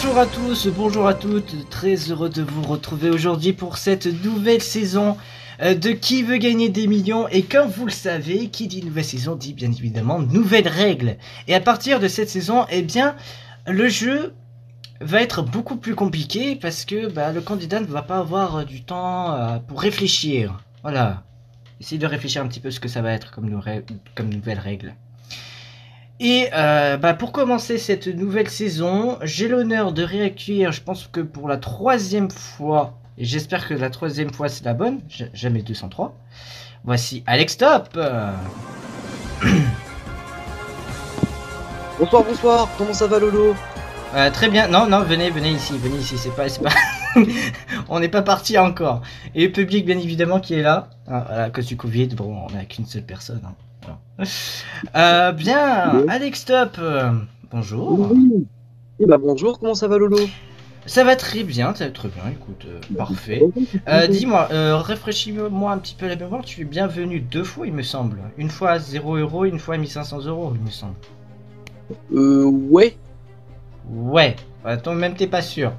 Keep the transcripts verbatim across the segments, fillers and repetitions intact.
Bonjour à tous, bonjour à toutes, très heureux de vous retrouver aujourd'hui pour cette nouvelle saison de Qui veut gagner des millions. Et comme vous le savez, qui dit nouvelle saison dit bien évidemment nouvelles règles. Et à partir de cette saison, eh bien, le jeu va être beaucoup plus compliqué parce que bah, le candidat ne va pas avoir du temps euh, pour réfléchir. Voilà, essayez de réfléchir un petit peu ce que ça va être comme, nou comme nouvelle règle. Et euh, bah pour commencer cette nouvelle saison, j'ai l'honneur de réaccueillir, je pense que pour la troisième fois, et j'espère que la troisième fois c'est la bonne, jamais deux cent trois, voici Alex Top. Bonsoir, bonsoir, comment ça va Lolo? euh, Très bien, non, non, venez, venez ici, venez ici, c'est pas... pas... on n'est pas parti encore. Et le public bien évidemment qui est là, ah, voilà, à cause du Covid, bon, on n'a qu'une seule personne, hein. Euh, bien, oui. Alex Top, euh, bonjour. Oui. Eh bah bonjour, comment ça va Lolo? Ça va très bien, ça va très bien, écoute, euh, parfait. Euh, Dis-moi, euh, rafraîchis-moi un petit peu la mémoire, tu es bien venu deux fois il me semble. Une fois à zéro euro, une fois à mille cinq cents euros il me semble. Euh, ouais. Ouais, attends, même t'es pas sûr.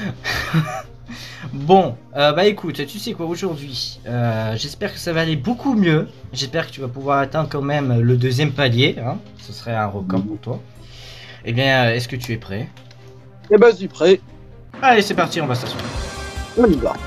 Bon, euh, bah écoute, tu sais quoi, aujourd'hui, euh, j'espère que ça va aller beaucoup mieux. J'espère que tu vas pouvoir atteindre quand même le deuxième palier, hein. Ce serait un record pour toi. Eh bien, est-ce que tu es prêt? Eh ben, je suis prêt. Allez, c'est parti, on va s'asseoir. On y va.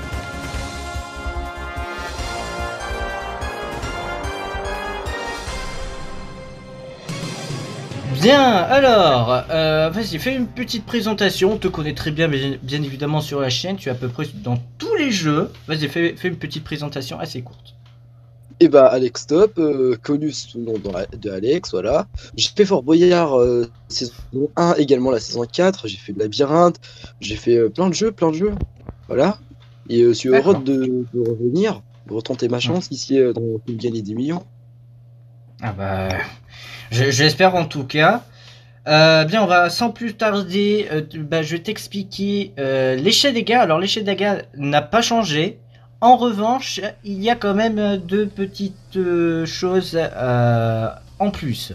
Bien, alors, euh, vas-y, fais une petite présentation. On te connaît très bien, bien, bien évidemment sur la chaîne. Tu es à peu près dans tous les jeux. Vas-y, fais, fais une petite présentation assez courte. Et bah, Alex Top, euh, connu sous le nom de Alex, voilà. J'ai fait Fort Boyard euh, saison un, également la saison quatre. J'ai fait de Labyrinthe. J'ai fait euh, plein de jeux, plein de jeux. Voilà. Et euh, je suis heureux de, de revenir, de retenter ma chance mmh. ici euh, dans Qui veut gagner des millions. Ah bah. J'espère en tout cas. Euh, bien, on va sans plus tarder, euh, bah, je vais t'expliquer euh, l'échelle des gars. Alors l'échelle des gars n'a pas changé. En revanche, il y a quand même deux petites euh, choses euh, en plus.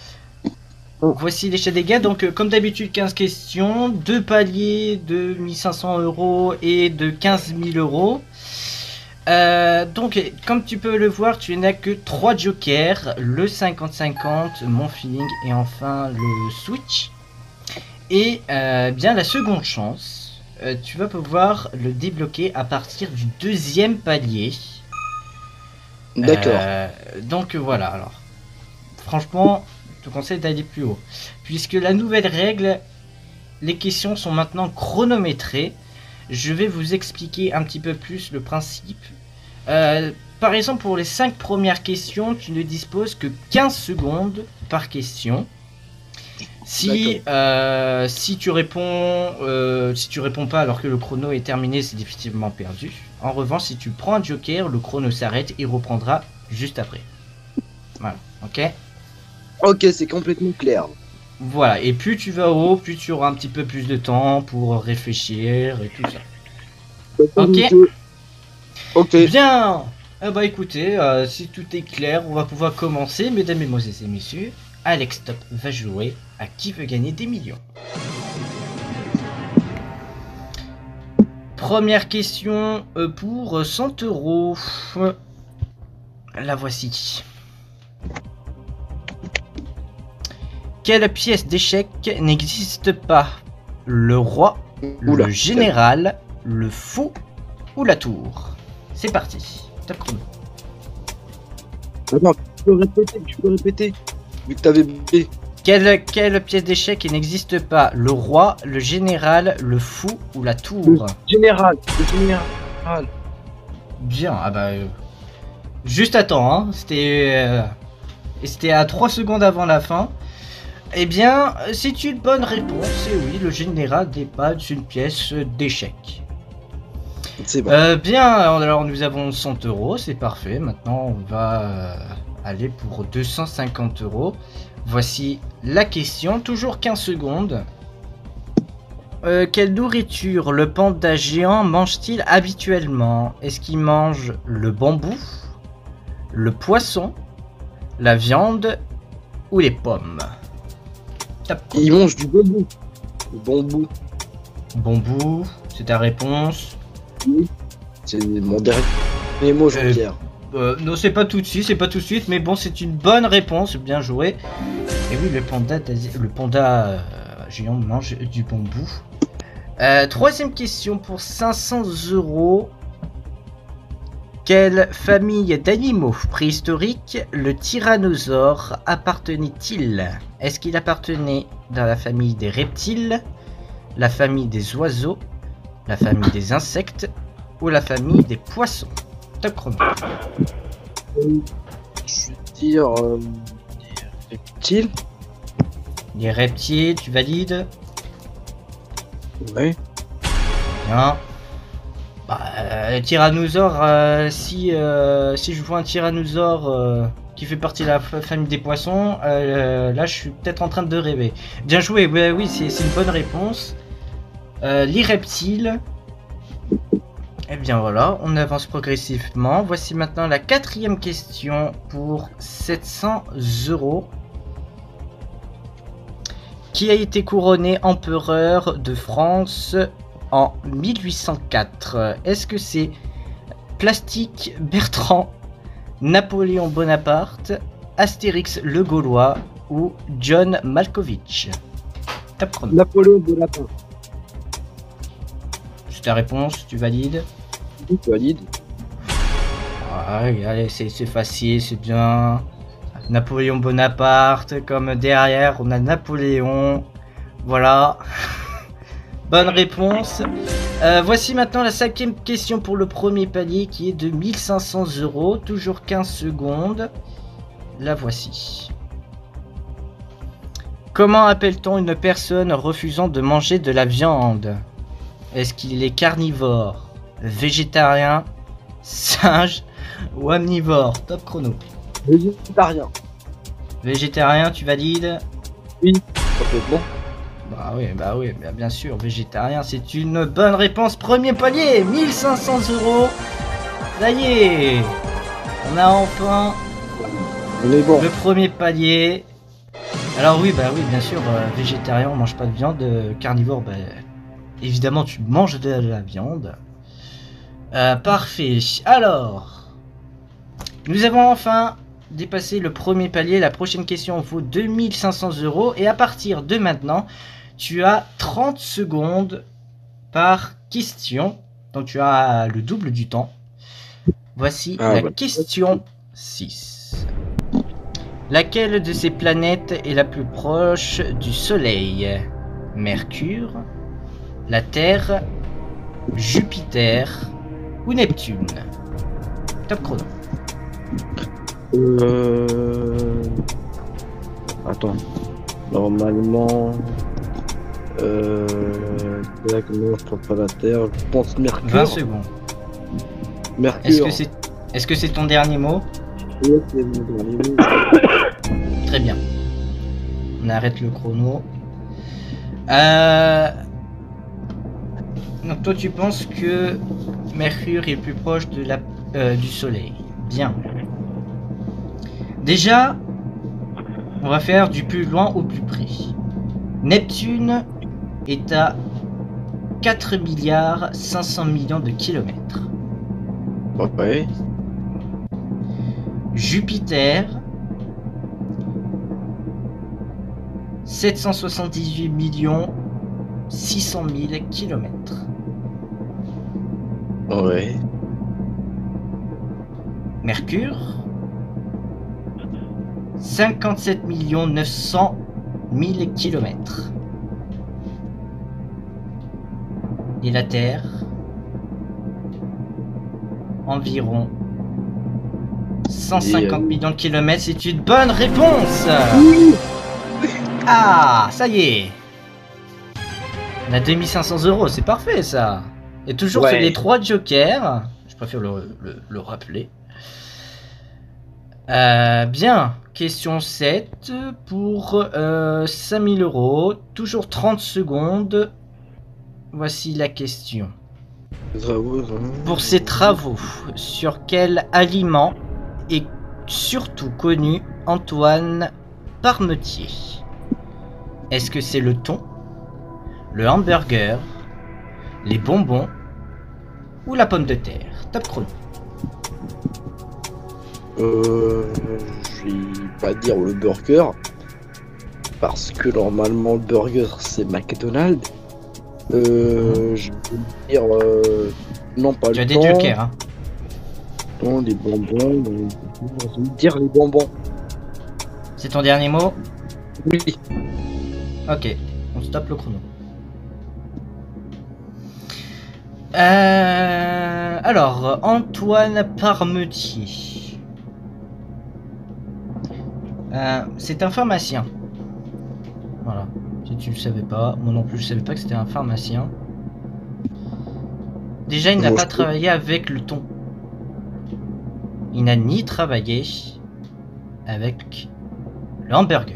Oh. Voici l'échelle des gars. Donc euh, comme d'habitude, quinze questions, deux paliers de mille cinq cents euros et de quinze mille euros. Euh, donc, comme tu peux le voir, tu n'as que trois jokers, le cinquante cinquante, mon feeling et enfin le switch. Et euh, bien la seconde chance, euh, tu vas pouvoir le débloquer à partir du deuxième palier. D'accord. Euh, donc voilà, alors, franchement, je te conseille d'aller plus haut. Puisque la nouvelle règle, les questions sont maintenant chronométrées. Je vais vous expliquer un petit peu plus le principe. Euh, par exemple, pour les cinq premières questions, tu ne disposes que quinze secondes par question. Si, euh, si tu réponds, euh, si tu réponds pas alors que le chrono est terminé, c'est définitivement perdu. En revanche, si tu prends un joker, le chrono s'arrête et reprendra juste après. Voilà, ok? Ok, c'est complètement clair. Voilà, et plus tu vas haut, plus tu auras un petit peu plus de temps pour réfléchir et tout ça. Ok? Ok. Bien. Eh bah écoutez, euh, si tout est clair, on va pouvoir commencer, mesdames, mesdemoiselles et messieurs. Alex Top va jouer à Qui veut gagner des millions. Première question euh, pour cent euros. La voici. Quelle pièce d'échecs n'existe pas? Le roi, Oula, le général, le fou ou la tour? C'est parti. Top chrono. Attends, tu peux répéter, tu peux répéter. Vu que t'avais bugué. Quelle, quelle pièce d'échecs n'existe pas? Le roi, le général, le fou ou la tour? Le général, le général. Bien, ah bah... Euh, juste attends, hein. C'était... Euh, C'était à trois secondes avant la fin. Eh bien, c'est une bonne réponse. Et oui, le général n'est pas une pièce d'échecs. C'est bon. Euh, bien, alors nous avons cent euros, c'est parfait. Maintenant, on va euh, aller pour deux cent cinquante euros. Voici la question, toujours quinze secondes. Euh, quelle nourriture le panda géant mange-t-il habituellement? Est-ce qu'il mange le bambou, le poisson, la viande ou les pommes? Il mange du bambou. Le bambou. Bambou, c'est ta réponse. Oui. C'est mon dernier mot, Jean-Pierre. Euh, non, c'est pas tout de suite, c'est pas tout de suite, mais bon, c'est une bonne réponse, bien joué. Et oui, le panda, d'Asie- le panda euh, géant mange du bambou. Euh, troisième question pour cinq cents euros. Quelle famille d'animaux préhistoriques le tyrannosaure appartenait-il? Est-ce qu'il appartenait dans la famille des reptiles, la famille des oiseaux, la famille des insectes ou la famille des poissons? Top chrono. Je vais dire euh, des reptiles. Les reptiles, tu valides? Ouais. Bien. Bah, euh, tyrannosaure, euh, si, euh, si je vois un tyrannosaure euh, qui fait partie de la fa- famille des poissons, euh, là je suis peut-être en train de rêver. Bien joué, ouais, oui, c'est c'est une bonne réponse. Euh, les reptiles. Et bien voilà, on avance progressivement. Voici maintenant la quatrième question pour sept cents euros. Qui a été couronné empereur de France en mille huit cent quatre? Est-ce que c'est Plastique Bertrand, Napoléon Bonaparte, Astérix le Gaulois ou John Malkovich? Top chrono. Napoléon Bonaparte. C'est ta réponse, tu valides? Oui, tu valides. Ouais, allez, c'est c'est facile, c'est bien. Napoléon Bonaparte, comme derrière, on a Napoléon. Voilà. Bonne réponse. Euh, voici maintenant la cinquième question pour le premier palier qui est de mille cinq cents euros. Toujours quinze secondes. La voici. Comment appelle-t-on une personne refusant de manger de la viande? Est-ce qu'il est carnivore, végétarien, singe ou omnivore? Top chrono. Végétarien. Végétarien, tu valides? Oui, complètement. Bah oui, bah oui, bah bien sûr, végétarien, c'est une bonne réponse. Premier palier, mille cinq cents euros. Ça y est, on a enfin On est bon. le premier palier. Alors oui, bah oui, bien sûr, euh, végétarien, on mange pas de viande. euh, carnivore, bah évidemment, tu manges de la viande. Euh, parfait. Alors, nous avons enfin dépassé le premier palier. La prochaine question vaut deux mille cinq cents euros. Et à partir de maintenant, tu as trente secondes par question. Donc tu as le double du temps. Voici Ah, la ouais. question six. Laquelle de ces planètes est la plus proche du Soleil? Mercure, la Terre, Jupiter ou Neptune? Top chrono. Euh... Attends. Normalement... Euh... Là, comment je trouve pas la Terre? Je pense Mercure. vingt secondes. Mercure. Est-ce que c'est est-ce que c'est ton dernier mot? Oui, c'est mon dernier mot. Très bien. On arrête le chrono. Euh... Donc toi tu penses que Mercure est plus proche de la, euh, du Soleil. Bien. Déjà, on va faire du plus loin au plus près. Neptune est à quatre milliards cinq cents millions de kilomètres. Ouais. Jupiter, sept cent soixante-dix-huit millions six cent mille kilomètres. Ouais. Mercure, cinquante-sept millions neuf cent mille kilomètres. Et la Terre, environ cent cinquante millions de kilomètres. C'est une bonne réponse. Ah, ça y est. On a deux mille cinq cents euros, c'est parfait ça. Et toujours Ouais. sur les trois jokers. Je préfère le, le, le rappeler. Euh, bien, question sept pour euh, cinq mille euros. Toujours trente secondes. Voici la question. Pour ces travaux, sur quel aliment est surtout connu Antoine Parmentier? Est-ce que c'est le thon, le hamburger, les bonbons ou la pomme de terre. Top chrono. Euh, je vais pas dire le burger. Parce que normalement, le burger, c'est McDonald's. Euh, je vais dire... Euh, non, pas Tu as le des temps. jokers, hein. Non, des bonbons. euh, Je vais dire les bonbons. C'est ton dernier mot? Oui. Ok, on stoppe le chrono. Euh, alors, Antoine Parmentier. Euh, c'est un pharmacien. Voilà. Si tu le savais pas, moi non plus je savais pas que c'était un pharmacien. Déjà, il n'a Moi, pas je- travaillé avec le thon. Il n'a ni travaillé avec le hamburger.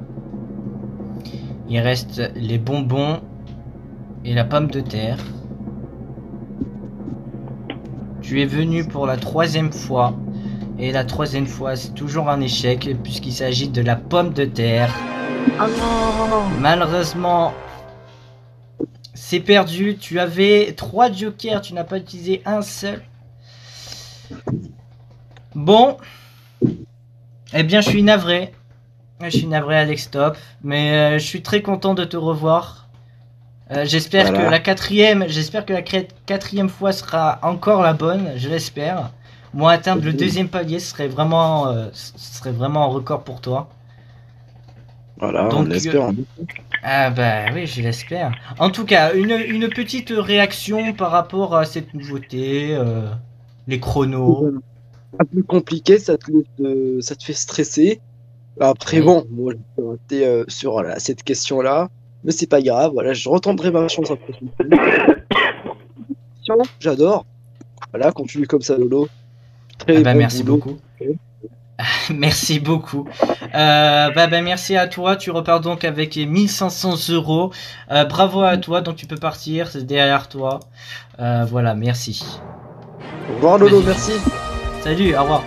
Il reste les bonbons et la pomme de terre. Tu es venu pour la troisième fois. Et la troisième fois, c'est toujours un échec puisqu'il s'agit de la pomme de terre. Ah non. Malheureusement, c'est perdu. Tu avais trois jokers, tu n'as pas utilisé un seul. Bon. Eh bien, je suis navré. Je suis navré, Alex Top. Mais euh, je suis très content de te revoir. Euh, j'espère Voilà. que la quatrième, j'espère que la cré- quatrième fois sera encore la bonne. Je l'espère. Moi, atteindre le deuxième palier ce serait vraiment, euh, ce serait vraiment un record pour toi. Voilà, Donc, on espère. hein. Ah bah oui, je l'espère. En tout cas, une, une petite réaction par rapport à cette nouveauté, euh, les chronos. Un peu compliqué, ça te, laisse, euh, ça te fait stresser. Après, Oui. bon, moi, j'ai été euh, sur voilà, cette question-là. Mais c'est pas grave, voilà, je retenterai ma chance la prochaine fois. J'adore. Voilà, continue comme ça, Lolo. Ah Très bah bon merci boulot. beaucoup. Merci beaucoup. Euh, bah, bah merci à toi. Tu repars donc avec mille cinq cents euros. Euh, bravo à toi. Donc tu peux partir. C'est derrière toi. Euh, voilà, merci. Au revoir, Lolo, Vas-y. merci. Salut, au revoir.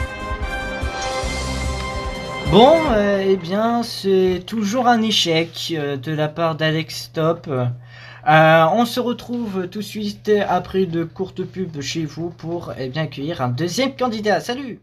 Bon, euh, eh bien, c'est toujours un échec euh, de la part d'Alex Top. Euh, on se retrouve tout de suite après de courtes pubs chez vous pour eh bien, accueillir un deuxième candidat. Salut!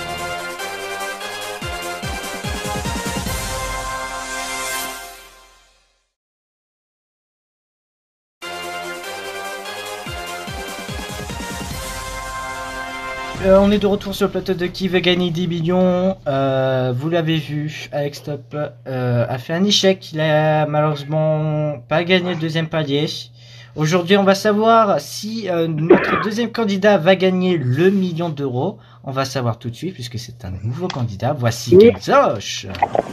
Euh, on est de retour sur le plateau de Qui veut gagner dix millions. Euh, vous l'avez vu, Alex Top euh, a fait un échec. Il a malheureusement pas gagné le deuxième palier. Aujourd'hui, on va savoir si euh, notre deuxième candidat va gagner le million d'euros. On va savoir tout de suite puisque c'est un nouveau candidat. Voici Kenzosh.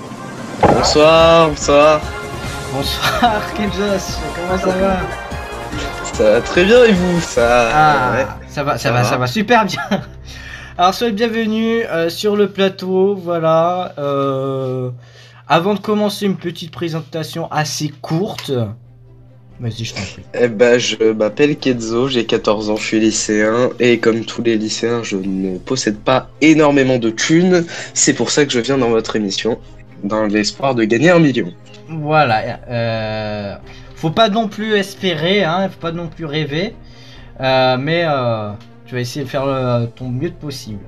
Bonsoir, bonsoir. Bonsoir Kenzosh, comment ça va? Ça va très bien et vous? Ça, Ah, ouais. ça va, ça, Ça va, va. ça va super bien. Alors soyez bienvenus euh, sur le plateau, voilà. Euh, avant de commencer une petite présentation assez courte, vas-y, je t'en prie. Eh ben, je m'appelle Kenzo, j'ai quatorze ans, je suis lycéen et comme tous les lycéens, je ne possède pas énormément de thunes. C'est pour ça que je viens dans votre émission, dans l'espoir de gagner un million. Voilà. Euh, faut pas non plus espérer, hein, faut pas non plus rêver, euh, mais euh, tu vas essayer de faire euh, ton mieux possible.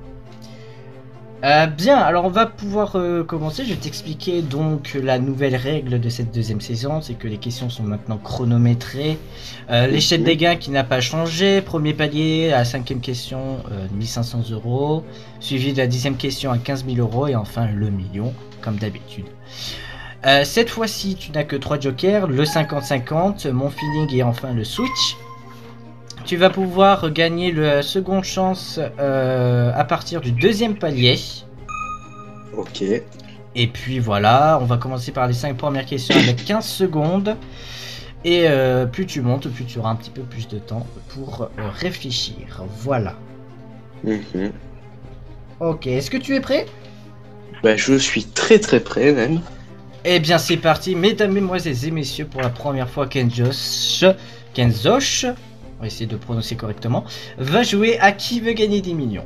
Euh, bien, alors on va pouvoir euh, commencer. Je vais t'expliquer donc la nouvelle règle de cette deuxième saison, c'est que les questions sont maintenant chronométrées. Euh, L'échelle Mhm. des gains qui n'a pas changé. Premier palier, la cinquième question, euh, mille cinq cents euros, suivi de la dixième question à quinze mille euros et enfin le million, comme d'habitude. Euh, cette fois-ci, tu n'as que trois jokers, le cinquante cinquante, mon feeling et enfin le switch. Tu vas pouvoir gagner la seconde chance euh, à partir du deuxième palier. Ok. Et puis voilà, on va commencer par les cinq premières questions avec quinze secondes. Et euh, plus tu montes, plus tu auras un petit peu plus de temps pour euh, réfléchir. Voilà. Mhm. Ok, est-ce que tu es prêt? Bah, je suis très très prêt même. Eh bien c'est parti, mesdames, mesdemoiselles et messieurs, pour la première fois Kenzosh, Kenzosh, on va essayer de prononcer correctement, va jouer à Qui veut gagner des millions.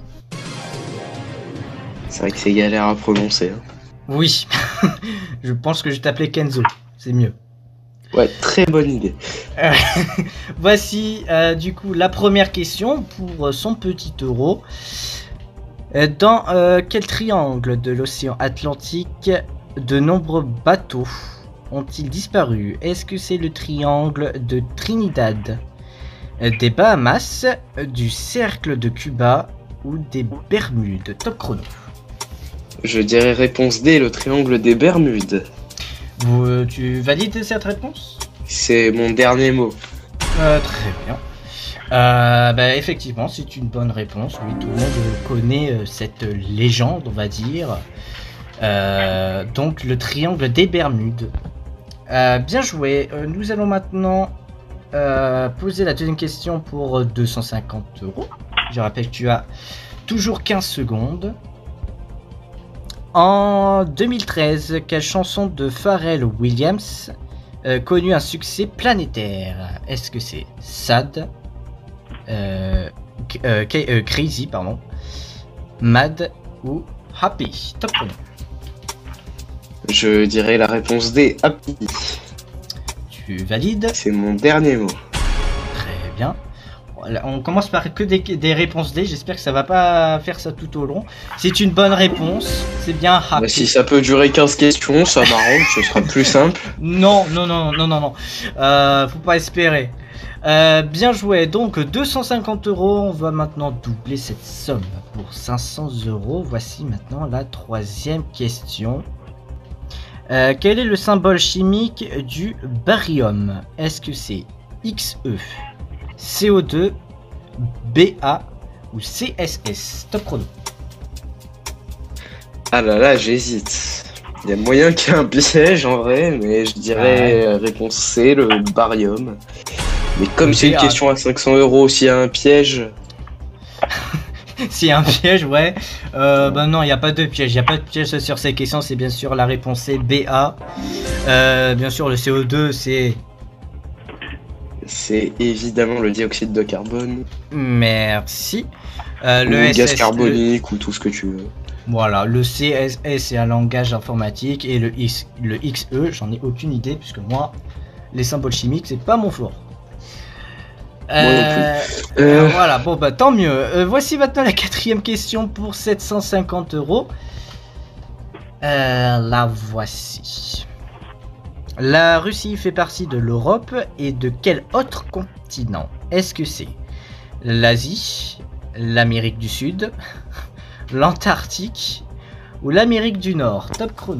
C'est vrai que c'est galère à prononcer. hein. Oui, je pense que je vais t'appeler Kenzo, c'est mieux. Ouais, très bonne idée. Euh, Voici euh, du coup la première question pour son petit euro. Euh, Dans euh, quel triangle de l'océan Atlantique de nombreux bateaux ont-ils disparu? Est-ce que c'est le triangle de Trinidad, euh, des Bahamas, euh, du cercle de Cuba ou des Bermudes? Top chrono. Je dirais réponse D, le triangle des Bermudes. Vous, euh, tu valides cette réponse? C'est mon dernier mot. Euh, Très bien. Euh, bah, effectivement, c'est une bonne réponse. Oui, tout le monde connaît euh, cette légende, on va dire. Euh, donc, le triangle des Bermudes. Euh, bien joué. Euh, nous allons maintenant euh, poser la deuxième question pour deux cent cinquante euros. Je rappelle que tu as toujours quinze secondes. En deux mille treize, quelle chanson de Pharrell Williams euh, connut un succès planétaire? Est-ce que c'est Sad, euh, euh, euh, Crazy, pardon, Mad ou Happy? Top chrono. Je dirais la réponse D, Happy. Tu valides? C'est mon dernier mot. Très bien. On commence par que des, des réponses D. J'espère que ça va pas faire ça tout au long. C'est une bonne réponse. C'est bien Happy. Bah, si ça peut durer quinze questions, ça m'arrange, ce sera plus simple. Non, non, non, non, non, non. Euh, faut pas espérer. Euh, bien joué. Donc deux cent cinquante euros. On va maintenant doubler cette somme pour cinq cents euros. Voici maintenant la troisième question. Euh, quel est le symbole chimique du barium? Est-ce que c'est Xe, C O deux, Ba ou C S S? Top chrono. Ah là là, j'hésite. Il y a moyen qu'il y ait un piège en vrai, mais je dirais Ouais. réponse C, le barium. Mais comme Le c'est une Ba. question à cinq cents euros, s'il y a un piège, S'il y a un piège, ouais. Euh, bah non, il n'y a pas de piège. Il n'y a pas de piège sur ces questions. C'est bien sûr la réponse c'est Ba. Euh, bien sûr, le C O deux, c'est... c'est évidemment le dioxyde de carbone, Merci. Euh, ou le le S S, gaz le- carbonique, ou tout ce que tu veux. Voilà, le C S S c'est un langage informatique et le, X, le Xe, j'en ai aucune idée puisque moi, les symboles chimiques, c'est pas mon fort. Moi non plus. Euh, Euh, Voilà, bon bah tant mieux. Euh, voici maintenant la quatrième question pour sept cent cinquante euros. Euh, la voici. La Russie fait partie de l'Europe et de quel autre continent? Est-ce que c'est l'Asie, l'Amérique du Sud, l'Antarctique ou l'Amérique du Nord? Top chrono.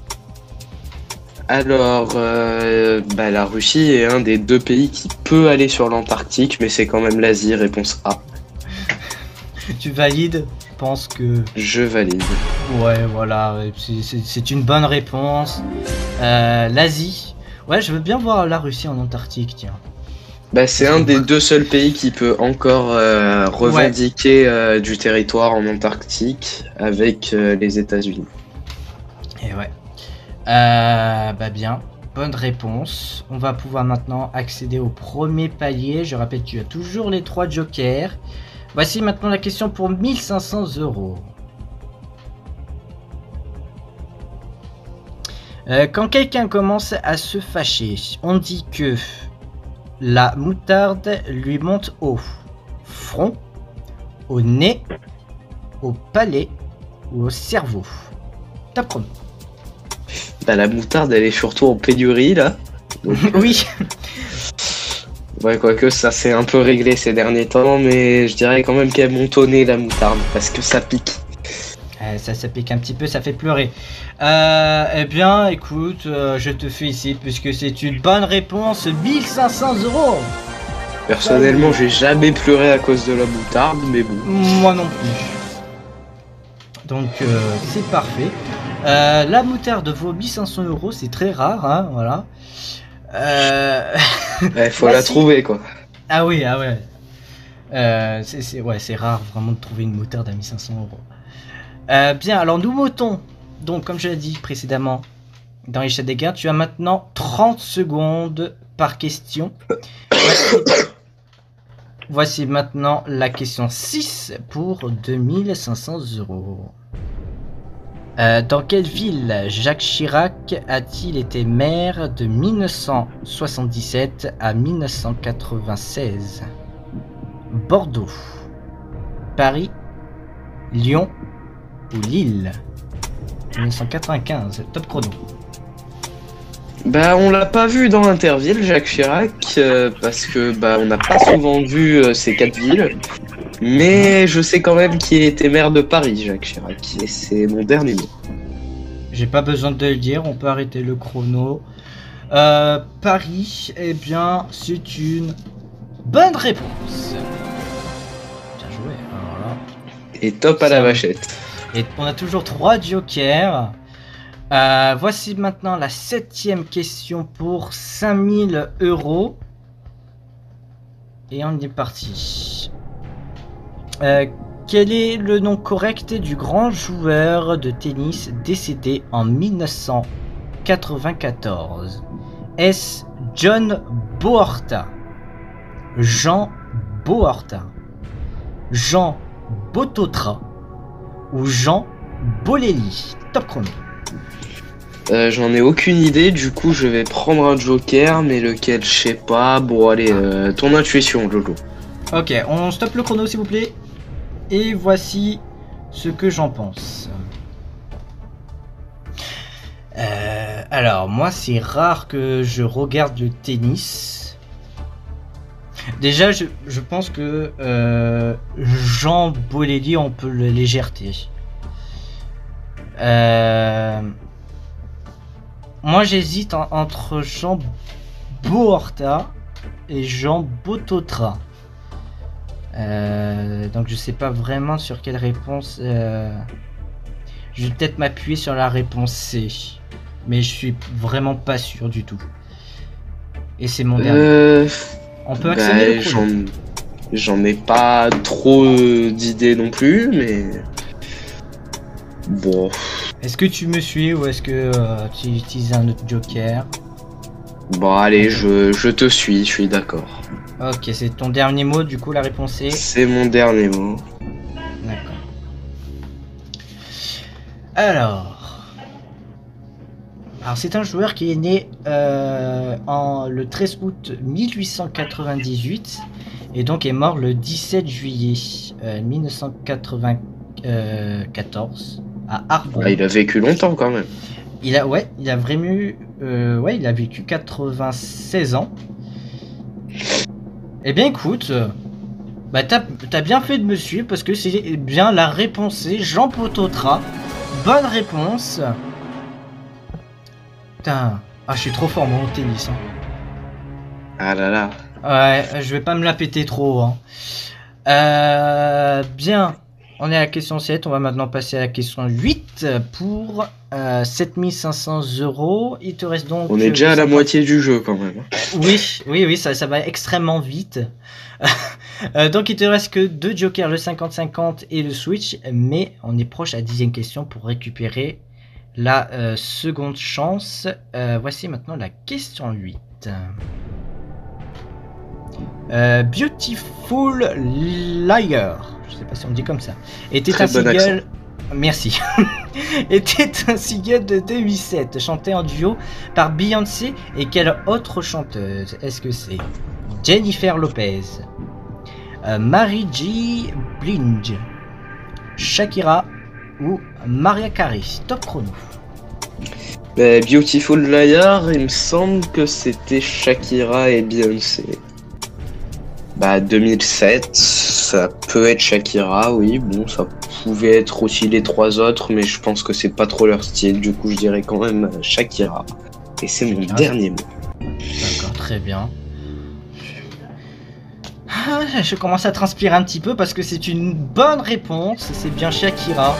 Alors, euh, bah, la Russie est un des deux pays qui peut aller sur l'Antarctique, mais c'est quand même l'Asie, réponse A. Tu valides? Je pense que... Je valide. Ouais, voilà, c'est- c'est c'est une bonne réponse. Euh, L'Asie. Ouais, je veux bien voir la Russie en Antarctique, tiens. Bah, c'est un des deux seuls pays qui peut encore euh, revendiquer euh, du territoire en Antarctique avec euh, les États-Unis. Et ouais. Euh, bah bien, bonne réponse. On va pouvoir maintenant accéder au premier palier. Je rappelle, tu as toujours les trois jokers. Voici maintenant la question pour mille cinq cents euros. Euh, quand quelqu'un commence à se fâcher, on dit que la moutarde lui monte au front, au nez, au palais ou au cerveau. Top chrono. Bah, la moutarde, elle est surtout en pénurie là. Donc, Oui. ouais, quoique ça s'est un peu réglé ces derniers temps, mais je dirais quand même qu'elle monte au nez la moutarde parce que ça pique. Euh, ça, ça pique un petit peu, ça fait pleurer. Euh, eh bien, écoute, euh, je te félicite puisque c'est une bonne réponse. mille cinq cents euros. Personnellement, j'ai jamais pleuré à cause de la moutarde, mais bon. Moi non plus. Donc, euh, c'est parfait. Euh, la moutarde vaut mille cinq cents euros, c'est très rare, hein, voilà. Euh... Il faut Bah, la si. trouver quoi. Ah oui, ah ouais. Euh, c'est c'est- ouais, c'est rare vraiment de trouver une moutarde à mille cinq cents euros. Euh, bien, alors nous montons. Donc, comme je l'ai dit précédemment, dans les chats des guerres, tu as maintenant trente secondes par question. Voici, voici maintenant la question six pour deux mille cinq cents euros. Euh, dans quelle ville Jacques Chirac a-t-il été maire de mille neuf cent soixante-dix-sept à mille neuf cent quatre-vingt-seize? Bordeaux, Paris, Lyon ou Lille? mille neuf cent quatre-vingt-quinze, top chrono. Bah, on l'a pas vu dans Interville, Jacques Chirac, euh, parce que bah on n'a pas souvent vu euh, ces quatre villes. Mais je sais quand même qu'il était maire de Paris, Jacques Chirac, et c'est mon dernier mot. J'ai pas besoin de le dire, on peut arrêter le chrono. Euh, Paris, eh bien, c'est une bonne réponse. Bien joué, alors là. Et top à la Ça- vachette. Et on a toujours trois jokers. Euh, voici maintenant la septième question pour cinq mille euros. Et on est parti. Euh, quel est le nom correct du grand joueur de tennis décédé en mille neuf cent quatre-vingt-quatorze? Est-ce John Boorta, Jean Boorta, Jean Bototra ou Jean Bolelli? Top chrono. Euh, J'en ai aucune idée, du coup je vais prendre un joker, mais lequel je sais pas. Bon allez, euh, ton intuition, Lolo. Ok, on stoppe le chrono s'il vous plaît. Et voici ce que j'en pense. Euh, alors, moi, c'est rare que je regarde le tennis. Déjà, je, je pense que euh, Jean Bolelli, on peut le légèreté. Euh, moi, j'hésite en- entre Jean Boorta et Jean Bototra. Euh, donc je sais pas vraiment sur quelle réponse. Euh... Je vais peut-être m'appuyer sur la réponse C, mais je suis vraiment pas sûr du tout. Et c'est mon dernier. Euh, On peut bah, accélérer le j'en chrono. j'en ai pas trop euh, d'idées non plus, mais bon. Est-ce que tu me suis ou est-ce que euh, tu utilises un autre joker? Bon allez, je, je te suis, je suis d'accord. Ok, c'est ton dernier mot, du coup la réponse est... C'est mon dernier mot. D'accord. Alors... Alors c'est un joueur qui est né euh, en, le treize août mille huit cent quatre-vingt-dix-huit et donc est mort le dix-sept juillet euh, mille neuf cent quatre-vingt-quatorze à Arvon. Ah, il a vécu longtemps quand même. Il a, ouais, il a vraiment, euh, ouais, il a vécu quatre-vingt-seize ans. Eh bien, écoute, euh, bah t'as, t'as bien fait de me suivre parce que c'est bien la réponse C, Jean Bototra. Bonne réponse. Putain, ah, je suis trop fort moi au tennis. Hein. Ah là là. Ouais, je vais pas me la péter trop. Hein. Euh, bien, on est à la question sept, on va maintenant passer à la question huit pour euh, sept mille cinq cents euros. Il te reste donc... On est déjà à la moitié du jeu quand même. Oui, oui, oui, ça, ça va extrêmement vite. euh, donc il te reste que deux jokers, le cinquante cinquante et le switch, mais on est proche à la dixième question pour récupérer la euh, seconde chance. Euh, voici maintenant la question huit. Euh, Beautiful Liar, je sais pas si on dit comme ça, était Très un bon single... Merci. était un single de deux mille sept, chanté en duo par Beyoncé et quelle autre chanteuse? Est-ce que c'est Jennifer Lopez, euh, Mary J. Blige, Shakira ou Mariah Carey? Top chrono. Bah, Beautiful Liar, il me semble que c'était Shakira et Beyoncé. Bah deux mille sept, ça peut être Shakira, oui, bon ça pouvait être aussi les trois autres, mais je pense que c'est pas trop leur style, du coup je dirais quand même Shakira. Et c'est mon Shakira. dernier mot. D'accord, très bien. Ah, je commence à transpirer un petit peu parce que c'est une bonne réponse, c'est bien Shakira.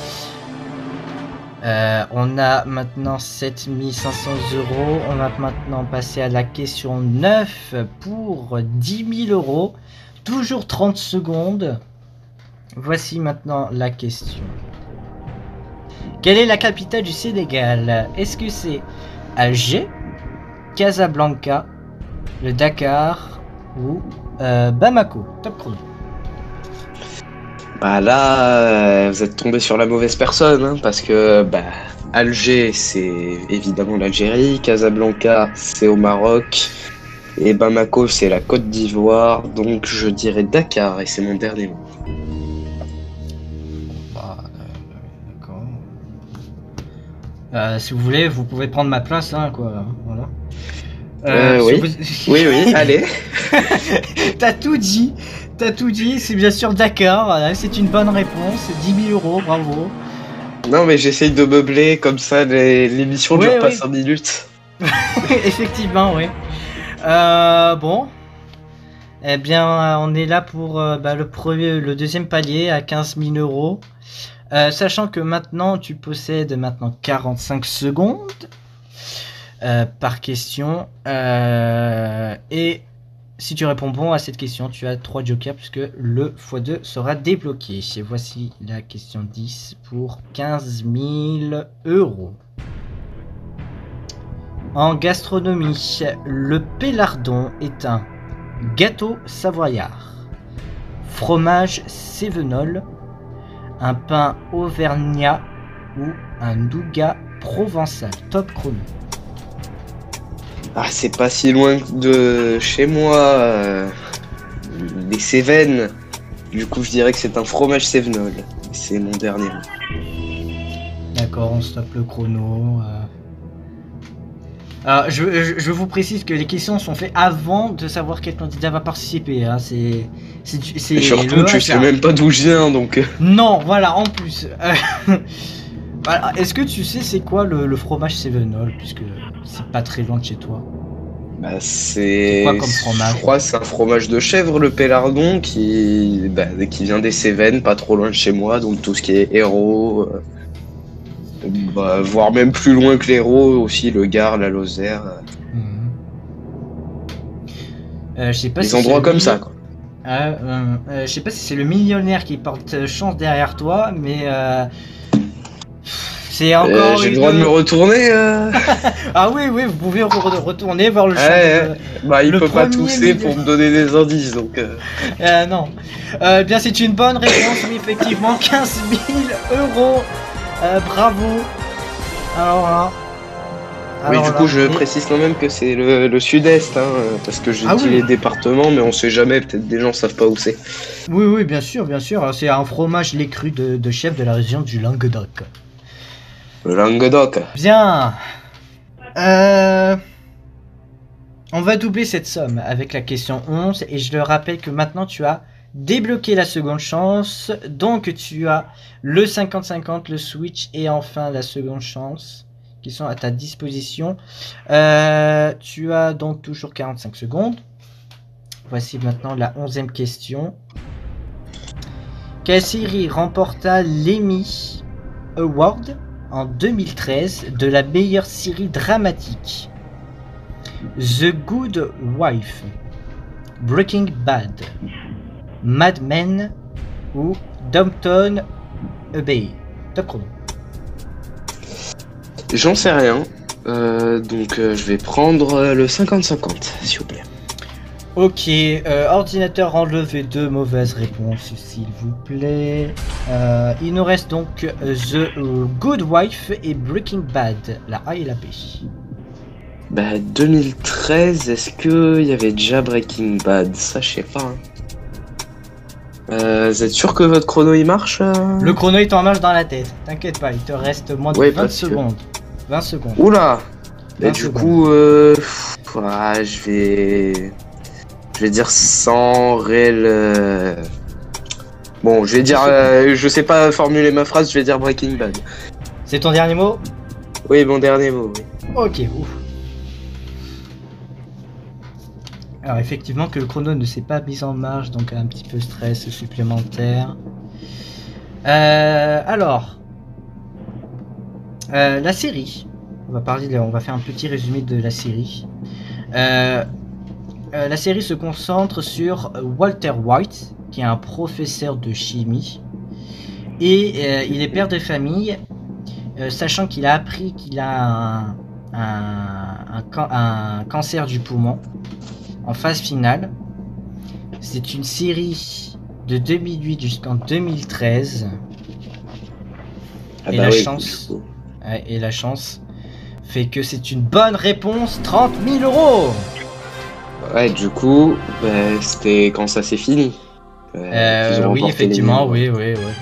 Euh, on a maintenant sept mille cinq cents euros. On va maintenant passer à la question neuf pour dix mille euros. Toujours trente secondes. Voici maintenant la question. Quelle est la capitale du Sénégal? Est-ce que c'est Alger, Casablanca, le Dakar ou euh, Bamako? Top chrono. Bah là, euh, vous êtes tombé sur la mauvaise personne, hein, parce que bah, Alger, c'est évidemment l'Algérie, Casablanca, c'est au Maroc, et Bamako, c'est la Côte d'Ivoire, donc je dirais Dakar, et c'est mon dernier mot. Bah, euh, d'accord. Euh, si vous voulez, vous pouvez prendre ma place, hein, quoi. Voilà. Euh, si oui. vous- Oui, oui, allez. T'as tout dit, t'as tout dit, c'est bien sûr Dakar, voilà, c'est une bonne réponse, dix mille euros, bravo. Non, mais j'essaye de meubler, comme ça les- l'émission Ouais, dure pas ouais. cinq minutes. Effectivement, oui. Euh, bon. Eh bien, on est là pour euh, bah, le, premier, le deuxième palier à quinze mille euros. Euh, sachant que maintenant, tu possèdes maintenant quarante-cinq secondes euh, par question. Euh, et si tu réponds bon à cette question, tu as trois jokers puisque le fois deux sera débloqué. Et voici la question dix pour quinze mille euros. En gastronomie, le pélardon est un gâteau savoyard, fromage cévenol, un pain auvergnat ou un nougat provençal. Top chrono. Ah, c'est pas si loin de chez moi, euh, les Cévennes. Du coup, je dirais que c'est un fromage cévenol. C'est mon dernier mot. D'accord, on stoppe le chrono. euh. Alors, je, je, je vous précise que les questions sont faites avant de savoir quel candidat va participer. Hein. C'est, c'est, du- c'est Et surtout, le tu sais hasard. même pas d'où je viens, donc... euh, Non, voilà, en plus. Euh, voilà, est-ce que tu sais c'est quoi le, le fromage cévenol, puisque c'est pas très loin de chez toi? Bah, C'est c'est... quoi comme fromage? Je crois que c'est un fromage de chèvre, le pélardon, qui... Bah, qui vient des Cévennes, pas trop loin de chez moi, donc tout ce qui est Hérault... euh, Bah, voire même plus loin que l'Hérault, aussi le Gard, la Lozère... euh, Mhm. Euh, je sais pas Des si endroits c'est le comme mi- ça, quoi. Ah, euh, euh, je sais pas si c'est le millionnaire qui porte chance derrière toi, mais euh, c'est Euh, encore J'ai le une- droit de me retourner euh... Ah oui, oui, vous pouvez re- retourner voir le champ. Ouais, de- Bah, il Le peut pas premier tousser million- pour me donner des indices, donc... euh, Euh, non. Euh, bien, c'est une bonne réponse, oui, effectivement, quinze mille euros. Euh, bravo. Alors là. Oui, Alors du là, coup, je mais- précise quand même que c'est le, le sud-est, hein, euh, parce que j'ai Ah dit oui. les départements, mais on sait jamais, peut-être des gens savent pas où c'est. Oui, oui, bien sûr, bien sûr. C'est un fromage lait cru de, de chef de la région du Languedoc. Le Languedoc. Bien. Euh... On va doubler cette somme avec la question onze et je le rappelle que maintenant tu as débloqué la seconde chance. Donc tu as le cinquante cinquante, le switch et enfin la seconde chance qui sont à ta disposition. Euh, tu as donc toujours quarante-cinq secondes. Voici maintenant la onzième question. Quelle série remporta l'Emmy Award en deux mille treize de la meilleure série dramatique? The Good Wife, Breaking Bad, Mad Men ou Downton Abbey. Top chrono. J'en sais rien, euh, donc euh, je vais prendre euh, le cinquante cinquante, s'il vous plaît. Ok, euh, ordinateur enlevé deux mauvaises réponses, s'il vous plaît. Euh, il nous reste donc euh, The Good Wife et Breaking Bad, la A et la B. Bah, deux mille treize, est-ce qu'il y avait déjà Breaking Bad? Ça, je sais pas. Hein. Euh, vous êtes sûr que votre chrono il marche euh Le chrono est en marche dans la tête, t'inquiète pas, il te reste moins de Ouais, vingt parce que- secondes. vingt secondes. Oula! Et vingt du secondes. coup, euh, pff, ah, je vais. Je vais dire sans réel. euh, Bon, je vais dire. euh, je sais pas formuler ma phrase, je vais dire Breaking Bad. C'est ton dernier mot? Oui, mon dernier mot, oui. Ok, ouf. Alors effectivement que le chrono ne s'est pas mis en marche, donc un petit peu stress supplémentaire. Euh, alors, euh, la série. On va parler, de- on va faire un petit résumé de la série. Euh, euh, la série se concentre sur Walter White, qui est un professeur de chimie, et euh, il est père de famille, euh, sachant qu'il a appris qu'il a un, un, un can- un cancer du poumon en phase finale. C'est une série de deux mille huit jusqu'en deux mille treize. Ah et, bah la oui, chance, du coup. ouais, et la chance fait que c'est une bonne réponse, trente mille euros. Ouais, du coup, bah, c'était quand ça s'est fini. Euh, qu'ils Euh, ont oui, remporté les effectivement, murs. oui, oui, oui.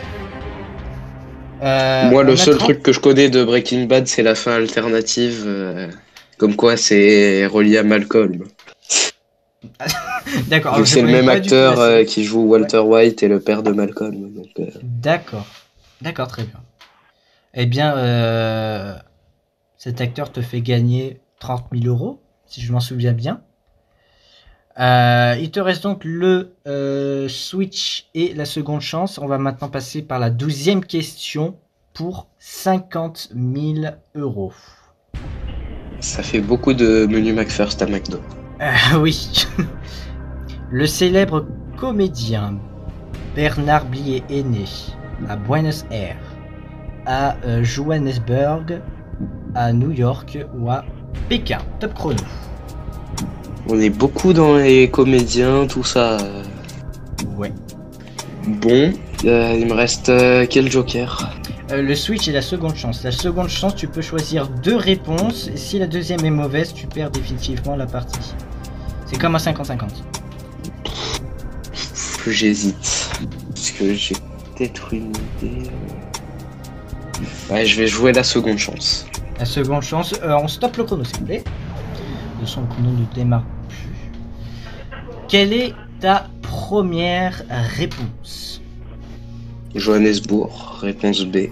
Euh, Moi, le on a seul trente truc que je connais de Breaking Bad, c'est la fin alternative. euh, Comme quoi, c'est relié à Malcolm. D'accord, Vu alors que je c'est le connais même pas du tout la acteur euh, série. qui joue Walter White et le père de Malcolm. Donc, euh, D'accord, d'accord, très bien. Eh bien, euh, cet acteur te fait gagner trente mille euros, si je m'en souviens bien. Euh, il te reste donc le euh, Switch et la seconde chance. On va maintenant passer par la douzième question pour cinquante mille euros. ça fait beaucoup de menus McFirst à McDo. Euh, oui. Le célèbre comédien Bernard Blier est né à Buenos Aires, à euh, Johannesburg, à New York ou à Pékin. Top chrono. On est beaucoup dans les comédiens, tout ça. euh. Ouais. Bon, euh, il me reste euh, quel joker? Euh, le Switch est la seconde chance. La seconde chance, tu peux choisir deux réponses. Et si la deuxième est mauvaise, tu perds définitivement la partie. C'est comme un cinquante cinquante. J'hésite. Parce que j'ai peut-être une idée. Ouais, je vais jouer la seconde chance. La seconde chance, euh, on stoppe le chrono s'il vous plaît. De son chrono ne démarre plus. Quelle est ta première réponse? Johannesburg, réponse B.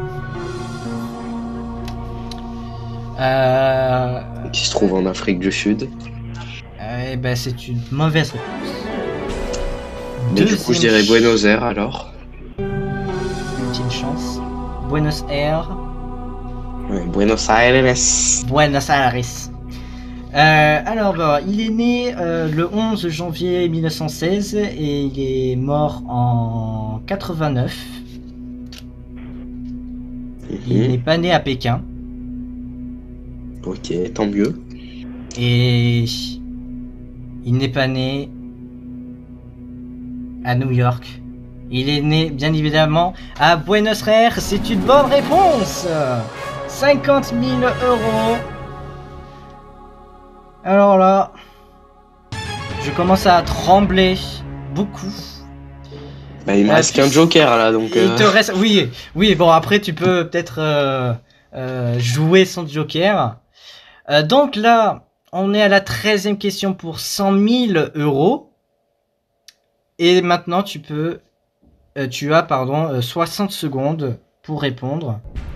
Euh... Qui se trouve en Afrique du Sud. Eh ben c'est une mauvaise réponse. Mais du coup, je dirais Buenos Aires alors. Ultime chance. Buenos Aires. Ouais, Buenos Aires. Buenos Aires. Euh, alors, bah, il est né euh, le onze janvier mille neuf cent seize et il est mort en quatre-vingt-neuf. Il n'est Mhm. pas né à Pékin Ok, tant mieux. et il n'est pas né à New York. Il est né, bien évidemment, à Buenos Aires. C'est une bonne réponse. cinquante mille euros. Alors là, je commence à trembler beaucoup. Bah, il me Euh, reste puis- qu'un joker là, donc. Il euh, te reste, oui, oui. Bon, après, tu peux peut-être euh, euh, jouer son joker. Euh, donc là, on est à la treizième question pour cent mille euros. Et maintenant, tu peux, euh, tu as, pardon, euh, soixante secondes pour répondre.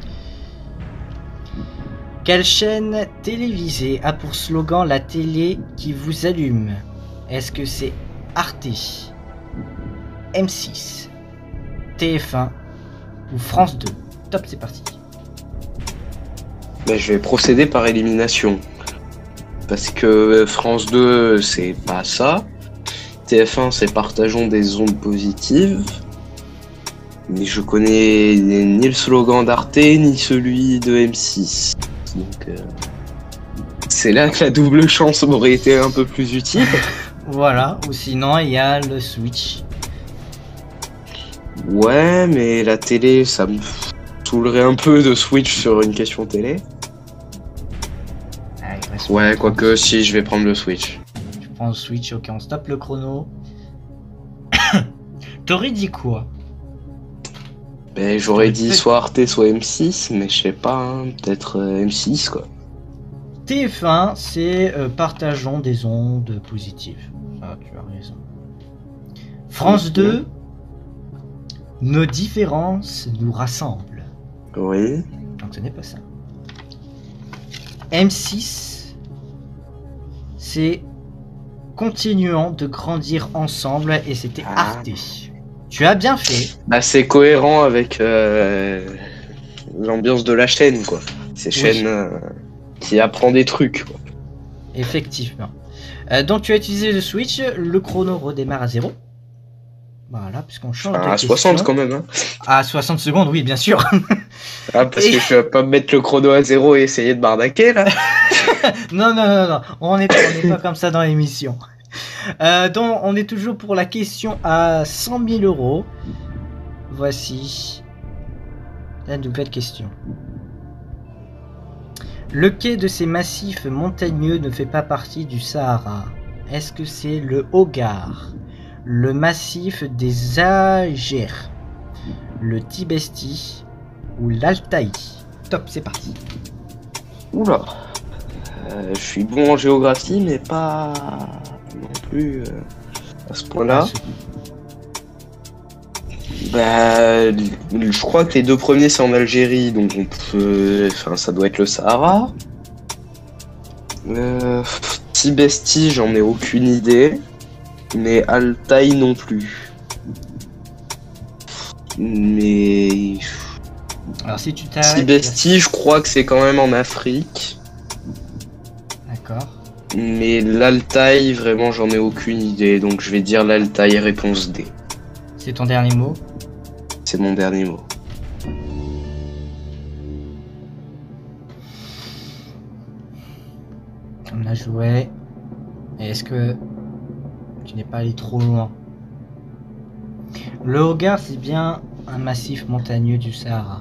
Quelle chaîne télévisée a pour slogan la télé qui vous allume? Est-ce que c'est Arte, M six, T F un ou France deux? Top, c'est parti. Bah, je vais procéder par élimination. Parce que France deux, c'est pas ça. T F un, c'est partageons des ondes positives. Mais je connais ni le slogan d'Arte, ni celui de M six. Donc, euh, c'est là que la double chance m'aurait été un peu plus utile. Voilà, ou sinon il y a le Switch. Ouais, mais la télé, ça me saoulerait un peu de switch sur une question télé. Ah, il reste Ouais, trente. quoique si, je vais prendre le Switch. Tu prends le Switch, ok, on stoppe le chrono. T'aurais dit quoi? Ben, j'aurais dit soit Arte, soit M six, mais je sais pas, hein, peut-être euh, M six quoi. T F un, c'est euh, partageons des ondes positives. Ah, tu as raison. France Ok. deux, nos différences nous rassemblent. Oui. Donc ce n'est pas ça. M six, c'est continuons de grandir ensemble et c'était Ah. Arte. Tu as bien fait. Bah, c'est cohérent avec euh, l'ambiance de la chaîne, quoi. C'est Oui. chaîne euh, qui apprend des trucs, quoi. Effectivement. Euh, donc tu as utilisé le Switch, le chrono redémarre à zéro. Voilà, puisqu'on change Enfin, de à soixante question. quand même, hein. À soixante secondes, oui, bien sûr. Ah, parce Et- que je vais pas me mettre le chrono à zéro et essayer de m'arnaquer, là. non, non, non, non, on n'est on n'est pas comme ça dans l'émission. Euh, donc, on est toujours pour la question à cent mille euros. Voici la nouvelle question. Lequel de ces massifs montagneux ne fait pas partie du Sahara? Est-ce que c'est le Hogar, le massif des Agères, le Tibesti ou l'Altaï? Top, c'est parti. Oula. Euh, je suis bon en géographie, mais pas non plus euh, à ce point-là. Bah, je crois que les deux premiers c'est en Algérie, donc on peut... Enfin, ça doit être le Sahara. Euh, Tibesti, j'en ai aucune idée. Mais Altaï non plus. Mais... Alors si tu t'arrêtes... Tibesti, je crois que c'est quand même en Afrique. D'accord. Mais l'Altaï, vraiment, j'en ai aucune idée. Donc je vais dire l'Altaï, réponse D. C'est ton dernier mot? C'est mon dernier mot. On a joué. Et est-ce que tu n'es pas allé trop loin? Le Hogar, c'est bien un massif montagneux du Sahara.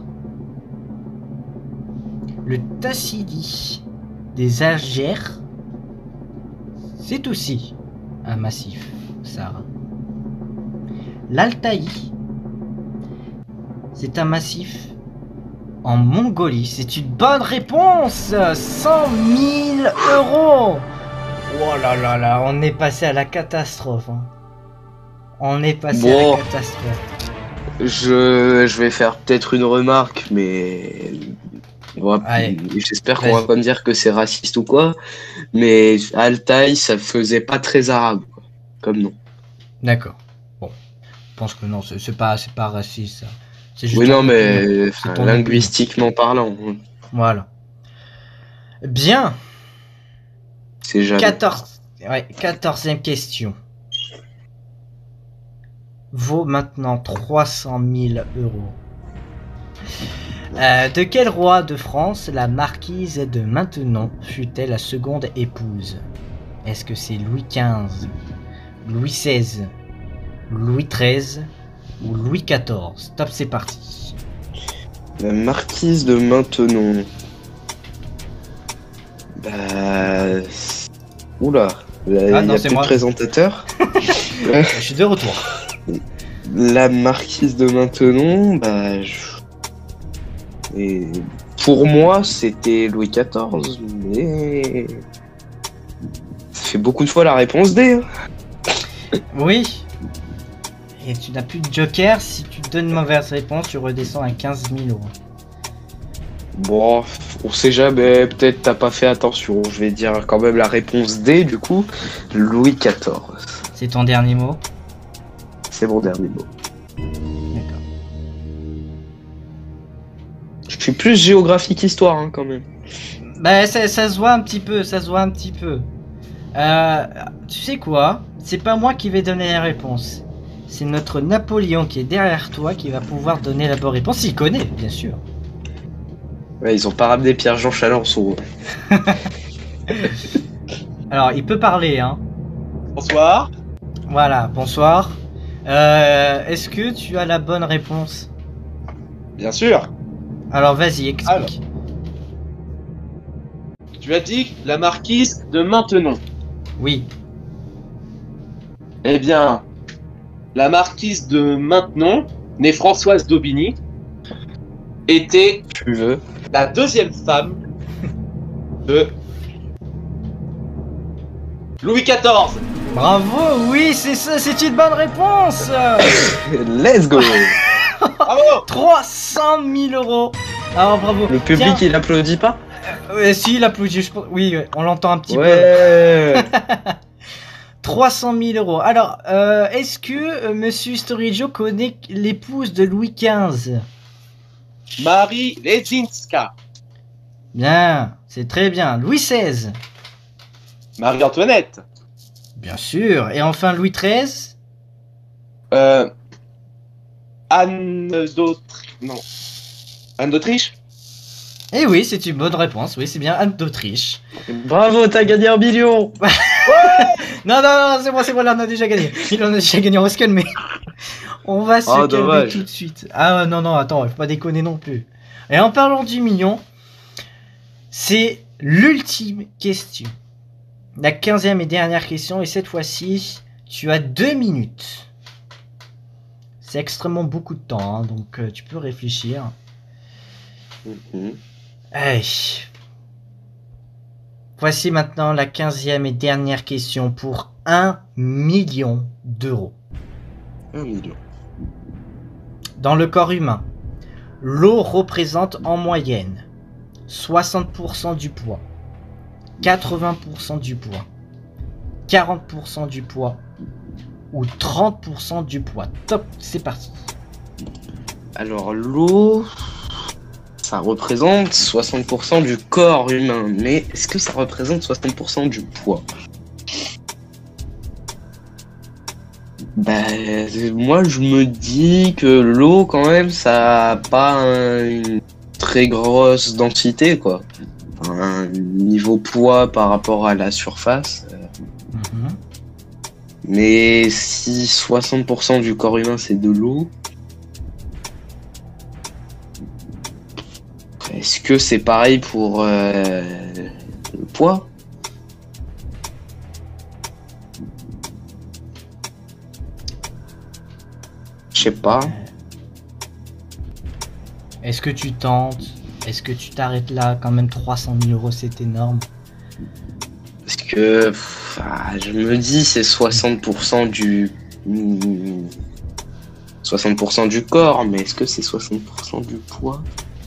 Le Tassili des Agères, c'est aussi un massif Sahara. L'Altaï, c'est un massif en Mongolie. C'est une bonne réponse. Cent mille euros. Oh là là là, on est passé à la catastrophe. Hein. On est passé bon, à la catastrophe. Je, je vais faire peut-être une remarque, mais bon, j'espère qu'on va pas me dire que c'est raciste ou quoi. Mais Altaï, ça faisait pas très arabe, quoi, comme nom. D'accord. Bon, je pense que non, c'est pas, c'est pas raciste. Ça. Juste oui, non, mais enfin, linguistiquement parlant. Voilà. Bien. C'est jamais. quatorze... Ouais, quatorzième question. Vaut maintenant trois cent mille euros. Euh, de quel roi de France la marquise de Maintenon fut-elle la seconde épouse? Est-ce que c'est Louis quinze, Louis seize, Louis treize ou Louis quatorze? Top, c'est parti. La marquise de Maintenon. Bah... Oula, il ah, n'y a plus de présentateur. Je suis de retour. La marquise de Maintenon, bah... Je... Et pour moi, c'était Louis quatorze, mais... Ça fait beaucoup de fois la réponse D. Hein. Oui. Et tu n'as plus de joker, si tu donnes une mauvaise réponse, tu redescends à quinze mille euros. Bon, on sait jamais, peut-être t'as pas fait attention. Je vais dire quand même la réponse D, du coup, Louis quatorze. C'est ton dernier mot? C'est mon dernier mot. D'accord. Je suis plus géographique histoire, hein, quand même. Bah, ça, ça se voit un petit peu, ça se voit un petit peu. Euh, tu sais quoi? C'est pas moi qui vais donner la réponse. C'est notre Napoléon qui est derrière toi qui va pouvoir donner la bonne réponse. Il connaît, bien sûr. Ouais, ils ont pas ramené Pierre-Jean Chalençon. Alors, il peut parler, hein. Bonsoir. Voilà, bonsoir. Euh, Est-ce que tu as la bonne réponse? Bien sûr. Alors, vas-y, explique. Alors, tu as dit la marquise de Maintenon. Oui. Eh bien, la marquise de Maintenon, née Françoise d'Aubigny, était Tu veux la deuxième femme de Louis quatorze. Bravo, oui, c'est ça, c'est une bonne réponse. Let's go. Bravo. trois cent mille euros. Alors, bravo. Le public, Tiens. Il applaudit pas? euh, Si, il applaudit, je pense. Oui, on l'entend un petit ouais. peu. trois cent mille euros. Alors, euh, est-ce que euh, Monsieur Storijo connaît l'épouse de Louis quinze? Marie Ledzinska. Bien, c'est très bien. Louis seize. Marie-Antoinette. Bien sûr. Et enfin Louis treize. Euh, Anne d'Autriche. Non. Anne d'Autriche. Eh oui, c'est une bonne réponse. Oui, c'est bien Anne d'Autriche. Bravo, t'as gagné un million. Non, non, non, c'est bon, c'est bon, là, on a déjà gagné. Il en a déjà gagné, on va se calmer. On va se Oh, calmer dommage. tout de suite. Ah non, non, attends, faut pas déconner non plus. Et en parlant du million, c'est l'ultime question. La quinzième et dernière question, et cette fois-ci, tu as deux minutes. C'est extrêmement beaucoup de temps, hein, donc euh, tu peux réfléchir. Mhm. Allez. Voici maintenant la quinzième et dernière question pour un million d'euros. Un million. Dans le corps humain, l'eau représente en moyenne soixante pour cent du poids, quatre-vingts pour cent du poids, quarante pour cent du poids ou trente pour cent du poids. Top, c'est parti. Alors l'eau, ça représente soixante pour cent du corps humain, mais est-ce que ça représente soixante pour cent du poids? Bah, moi je me dis que l'eau quand même ça a pas un- une très grosse densité quoi. Un niveau poids par rapport à la surface. euh, Mhm. Mais si soixante pour cent du corps humain c'est de l'eau, est-ce que c'est pareil pour euh, le poids? Je sais pas. Est-ce que tu tentes? Est-ce que tu t'arrêtes là? Quand même trois cent mille euros, c'est énorme. Parce que pff, ah, je me dis c'est soixante pour cent du hmm, soixante pour cent du corps, mais est-ce que c'est soixante pour cent du poids?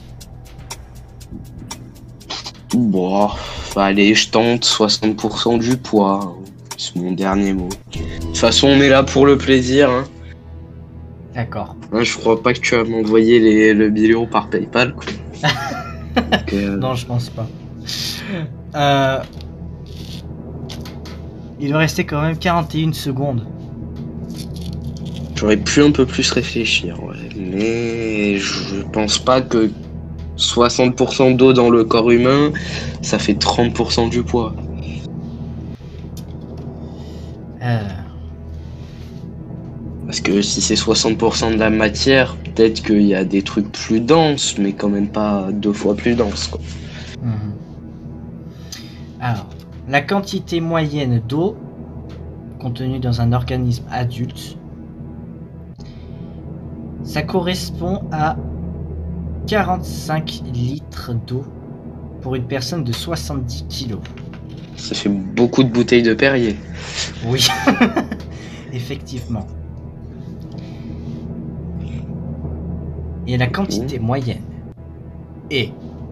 Bon, allez, je tente soixante pour cent du poids. hein. C'est mon dernier mot. De toute façon, on est là pour le plaisir. Hein. D'accord. Hein, je crois pas que tu vas m'envoyer les, le million par PayPal. Quoi. Donc, euh, Non, je pense pas. Euh... Il doit rester quand même quarante et une secondes. J'aurais pu un peu plus réfléchir, ouais. Mais je pense pas que soixante pour cent d'eau dans le corps humain, ça fait trente pour cent du poids. Euh... Parce que si c'est soixante pour cent de la matière, peut-être qu'il y a des trucs plus denses, mais quand même pas deux fois plus denses. Quoi. mhm. Alors, la quantité moyenne d'eau contenue dans un organisme adulte, ça correspond à quarante-cinq litres d'eau pour une personne de soixante-dix kilos. Ça fait beaucoup de bouteilles de Perrier. Oui, effectivement. Et la quantité moyenne est...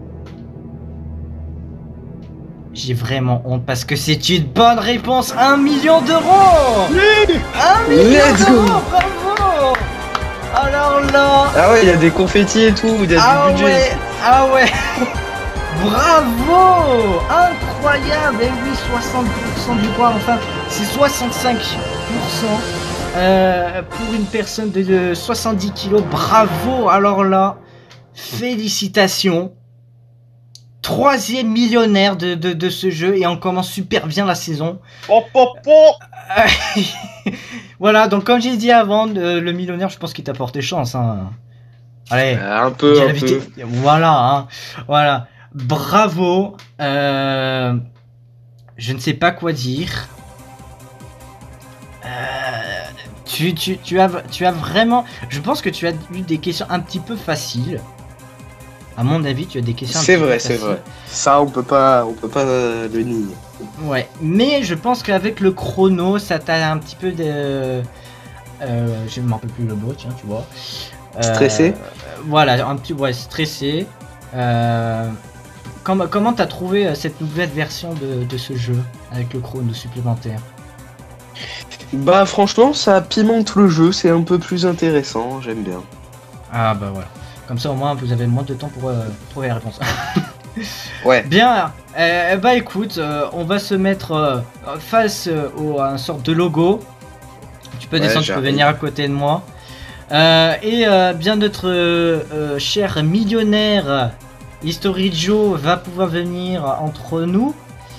J'ai vraiment honte parce que c'est une bonne réponse. Un million d'euros. Un million Let's go. d'euros, bravo. Alors là... Ah ouais, il y a des confettis et tout, il y a Ah du budget. ouais, ah ouais. Bravo. Incroyable. Et oui, soixante pour cent du poids, enfin, c'est soixante-cinq pour cent euh, pour une personne de, de soixante-dix kilos. Bravo. Alors là, félicitations. Troisième millionnaire de, de, de ce jeu et on commence super bien la saison. Pop, pop, pop. Voilà, donc comme j'ai dit avant, le, le millionnaire, je pense qu'il t'a porté chance. Hein. Allez, Euh, un peu, dis la un vérité. peu. Voilà, hein. Voilà. Bravo. Euh, je ne sais pas quoi dire. Euh, tu, tu, tu, as, tu as vraiment... Je pense que tu as eu des questions un petit peu faciles. À mon avis, tu as des questions un C'est petit peu vrai, c'est faciles. vrai. Ça, on peut pas, on peut pas euh, le nier. Ouais, mais je pense qu'avec le chrono, ça t'a un petit peu de... Euh, je ne me rappelle plus le mot, tiens, tu vois. Euh, Stressé Voilà, un petit... Ouais, stressé. Euh, comment comment t'as trouvé euh, cette nouvelle version de, de ce jeu, avec le chrono supplémentaire? Bah franchement, ça pimente le jeu, c'est un peu plus intéressant, j'aime bien. Ah bah voilà. Comme ça, au moins, vous avez moins de temps pour euh, trouver la réponse. Ouais. Bien, euh, bah écoute, euh, on va se mettre euh, face euh, au, à un sorte de logo. Tu peux Ouais, descendre, tu peux j'arrive. venir à côté de moi. Euh, et euh, bien notre euh, euh, cher millionnaire History Joe va pouvoir venir entre nous.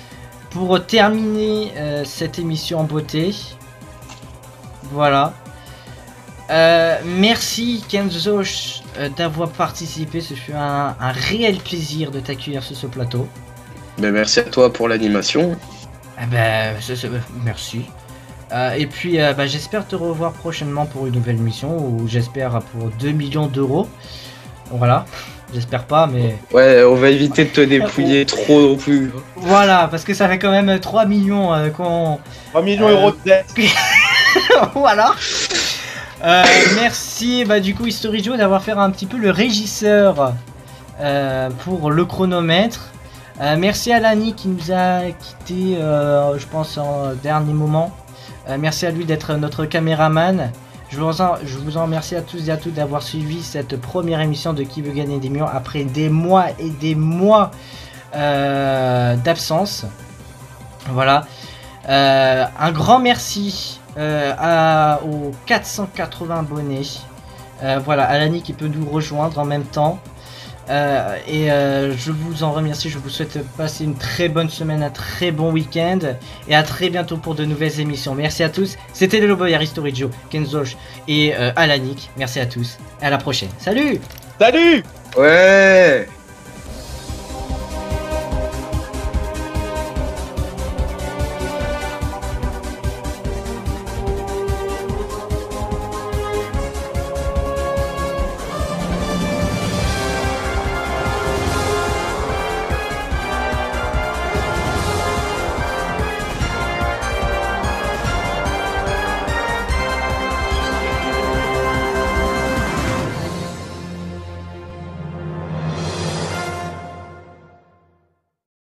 pour terminer euh, cette émission en beauté. Voilà. Euh, merci Kenzo euh, d'avoir participé. Ce fut un, un réel plaisir de t'accueillir sur ce plateau. Ben, merci à toi pour l'animation. Eh ben, c'est- c'est- merci. Euh, et puis, euh, bah, j'espère te revoir prochainement pour une nouvelle mission, ou j'espère pour deux millions d'euros. Voilà, j'espère pas, mais Ouais, on va éviter de te dépouiller trop non plus. voilà, parce que ça fait quand même trois millions euh, qu'on... trois millions Euh, d'euros de dette. Voilà. Euh, merci, bah, du coup, History Joe d'avoir fait un petit peu le régisseur euh, pour le chronomètre. Euh, merci à Lani qui nous a quitté, euh, je pense, en dernier moment. Euh, merci à lui d'être notre caméraman. Je vous, en, je vous en remercie à tous et à toutes d'avoir suivi cette première émission de Qui veut gagner des millions après des mois et des mois euh, d'absence. Voilà. Euh, un grand merci euh, à, aux quatre cent quatre-vingts abonnés. Euh, voilà, Alani qui peut nous rejoindre en même temps. Euh, et euh, je vous en remercie, je vous souhaite passer une très bonne semaine, un très bon week-end et à très bientôt pour de nouvelles émissions. Merci à tous, c'était le Loboyard History Joe, Kenzosh et euh, Alanik. Merci à tous, et à la prochaine. Salut! Salut! Ouais.